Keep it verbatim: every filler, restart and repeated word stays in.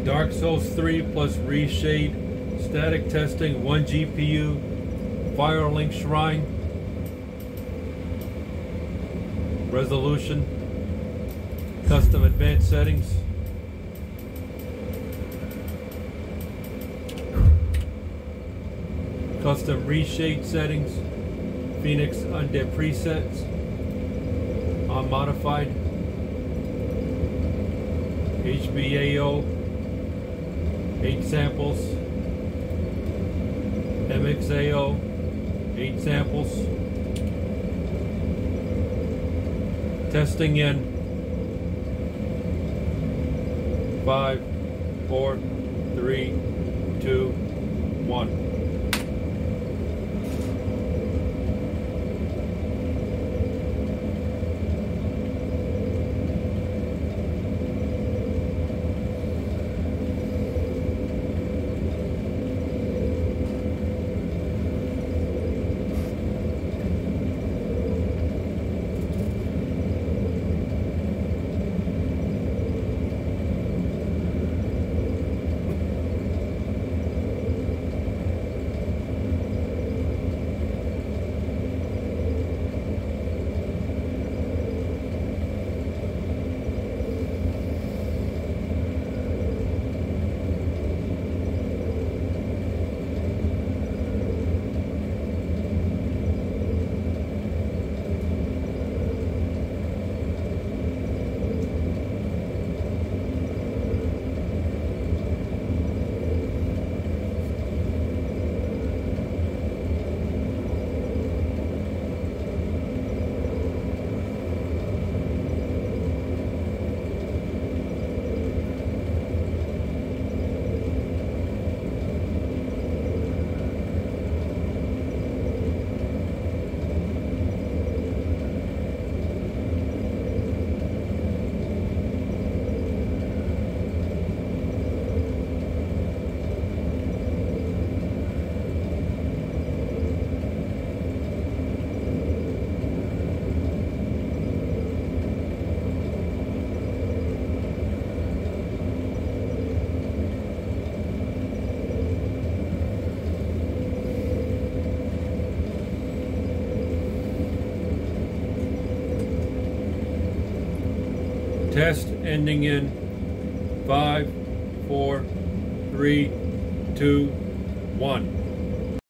Dark Souls three plus Reshade, static testing, one G P U, Firelink Shrine, resolution, custom advanced settings, custom Reshade settings, Phoenix Undead presets, unmodified, H B A O, eight samples, M X A O, eight samples, testing in five, four, three, two, one. Test ending in five, four, three, two, one.